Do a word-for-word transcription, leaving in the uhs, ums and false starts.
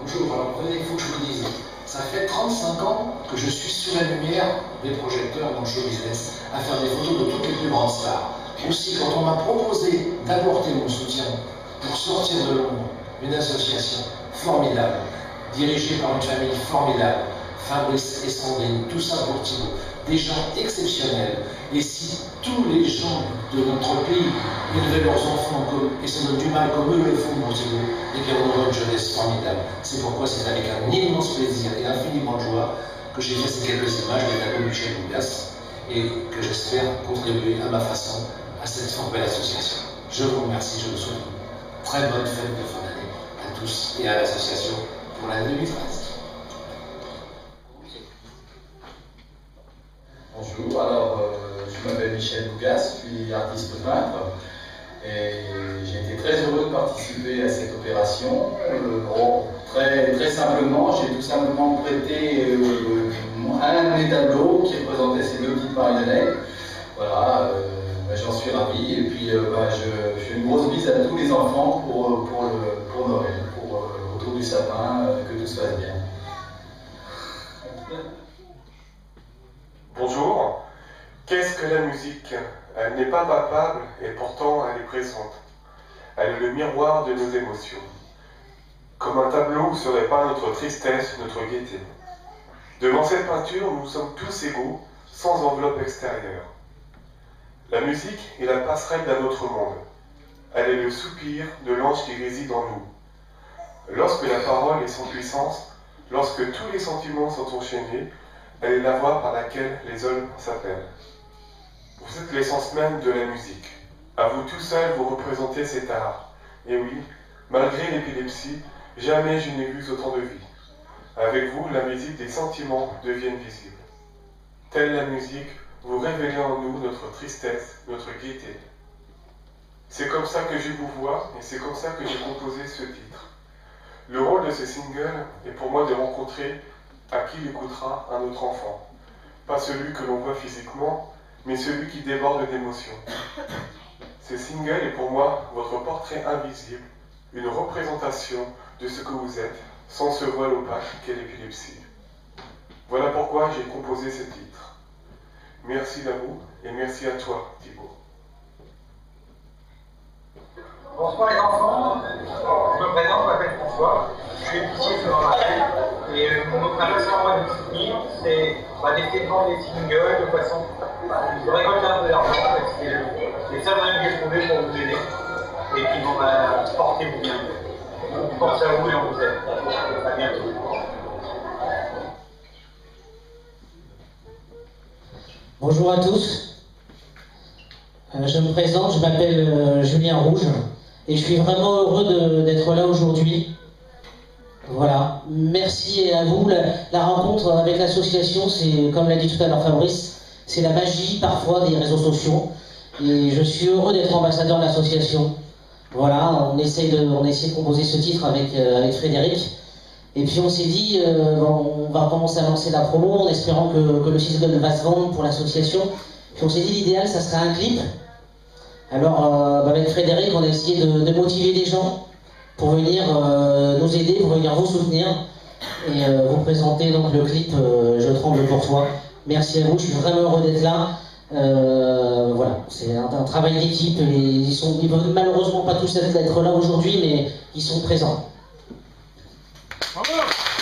Bonjour, alors venez, il faut que je vous dise, ça fait trente-cinq ans que je suis sous la lumière des projecteurs dans le show business à faire des photos de toutes les plus grandes stars. Aussi, quand on m'a proposé d'apporter mon soutien pour sortir de l'ombre, une association formidable, dirigée par une famille formidable, Fabrice et Sandrine, tout ça pour Thibaut, des gens exceptionnels. Et si tous les gens de notre pays élevaient leurs enfants comme, et se donnent du mal comme eux le font pour Thibaut, et bien on aura une jeunesse formidable. C'est pourquoi c'est avec un immense plaisir et infiniment de joie que j'ai fait ces quelques images des tableaux de Michel Lougas et que j'espère contribuer à ma façon à cette fort belle association. Je vous remercie, je vous souhaite une très bonne fête de fin d'année à tous et à l'association pour l'année deux mille treize. Bonjour, alors euh, je m'appelle Michel Lougas, je suis artiste peintre et j'ai été très heureux de participer à cette opération. Euh, bon, très, très simplement, j'ai tout simplement prêté euh, un de mes tableaux qui représentait ces deux petites marionnettes. Voilà, euh, ben, j'en suis ravi et puis euh, ben, je, je fais une grosse bise à tous les enfants pour, pour, le, pour Noël, pour euh, autour du sapin, euh, que tout se passe bien. Bonjour. Qu'est-ce que la musique? Elle n'est pas palpable et pourtant elle est présente. Elle est le miroir de nos émotions. Comme un tableau où serait pas notre tristesse, notre gaieté. Devant cette peinture, nous sommes tous égaux, sans enveloppe extérieure. La musique est la passerelle d'un autre monde. Elle est le soupir de l'ange qui réside en nous. Lorsque la parole est sans puissance, lorsque tous les sentiments sont enchaînés, elle est la voix par laquelle les hommes s'appellent. Vous êtes l'essence même de la musique. À vous tout seul, vous représentez cet art. Et oui, malgré l'épilepsie, jamais je n'ai vu autant de vie. Avec vous, la musique des sentiments deviennent visibles. Telle la musique, vous révélez en nous notre tristesse, notre gaieté. C'est comme ça que je vous vois et c'est comme ça que j'ai composé ce titre. Le rôle de ce single est pour moi de rencontrer à qui écoutera un autre enfant. Pas celui que l'on voit physiquement, mais celui qui déborde d'émotions. Ce single est pour moi votre portrait invisible, une représentation de ce que vous êtes, sans ce voile opaque qu'est l'épilepsie. Voilà pourquoi j'ai composé ce titre. Merci à vous et merci à toi, Thibaut. Bonsoir les enfants, je me présente, je m'appelle François, je suis épicier sur un marché et euh, mon opération à moi de soutenir, c'est bah, d'essayer de vendre des singles de façon de récolter un peu d'argent, c'est les seuls moyens que j'ai trouvé pour vous aider et qui vont bah, porter vous bien. On pense à vous et on vous aide. À bientôt. Bonjour à tous, euh, je me présente, je m'appelle euh, Julien Rouge. Et je suis vraiment heureux d'être là aujourd'hui. Voilà. Merci à vous. La, la rencontre avec l'association, c'est, comme l'a dit tout à l'heure Fabrice, c'est la magie parfois des réseaux sociaux. Et je suis heureux d'être ambassadeur de l'association. Voilà, on essaie de, on essaie de composer ce titre avec, euh, avec Frédéric. Et puis on s'est dit, euh, on va commencer à lancer la promo en espérant que, que le single va se vendre pour l'association. Puis on s'est dit, l'idéal, ça serait un clip. Alors, euh, avec Frédéric, on a essayé de, de motiver des gens pour venir euh, nous aider, pour venir vous soutenir et euh, vous présenter donc le clip euh, Je tremble pour toi. Merci à vous, je suis vraiment heureux d'être là. Euh, voilà, c'est un, un travail d'équipe. Ils ne peuvent malheureusement pas tous être là aujourd'hui, mais ils sont présents. Bravo.